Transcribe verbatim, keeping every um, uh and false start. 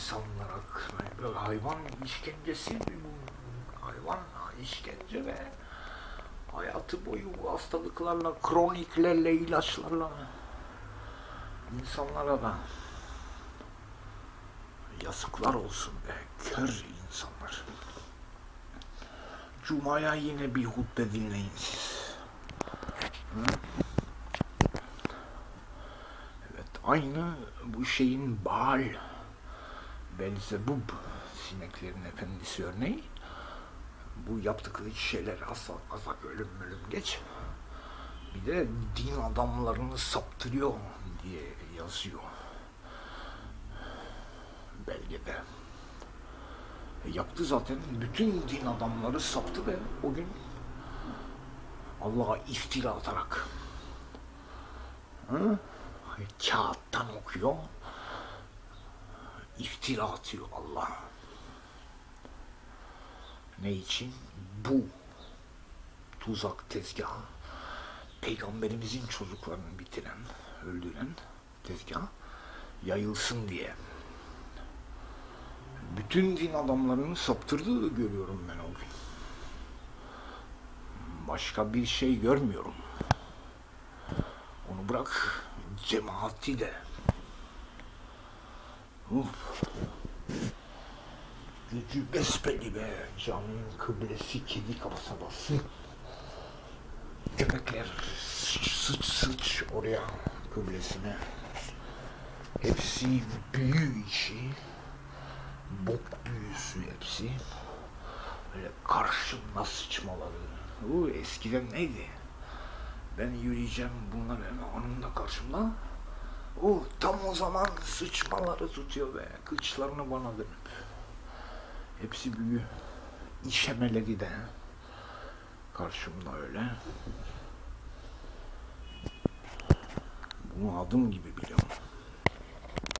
insanlara böyle hayvan işkencesi mi bu? Hayvan işkence ve hayatı boyu bu hastalıklarla, kroniklerle, ilaçlarla insanlara da yazıklar olsun be, kör insanlar. Cuma'ya yine bir hutbe dinleyin siz. Hı? Evet, aynı bu şeyin Baal, Belzebub, sineklerin efendisi örneği. Bu yaptıkları şeyler asla asla ölüm ölüm geç. Bir de din adamlarını saptırıyor diye yazıyor belgede. E yaptı zaten. Bütün din adamları saptı ve o gün Allah'a iftira atarak hı? Kağıttan okuyor, iftira atıyor Allah. Ne için? Bu tuzak tezgah, Peygamberimizin çocuklarını bitiren, öldüren tezgah yayılsın diye. Bütün din adamlarını saptırdığı görüyorum ben o gün. Başka bir şey görmüyorum. Onu bırak, cemaati de. Uf. Gücü besbelli be, caminin kıblesi kedi kasabası. Köpekler sıç sıç sıç oraya kıblesine. Hepsi büyü işi, bok büyüsü hepsi. Böyle karşımda sıçmaları. Bu eskiden neydi? Ben yürüyeceğim, bunlar hemen anında karşımda. O tam o zaman sıçmaları tutuyor be, kıçlarını bana dönüp. Hepsi büyü. İşemeleri de karşımda öyle. Bunu adım gibi biliyorum.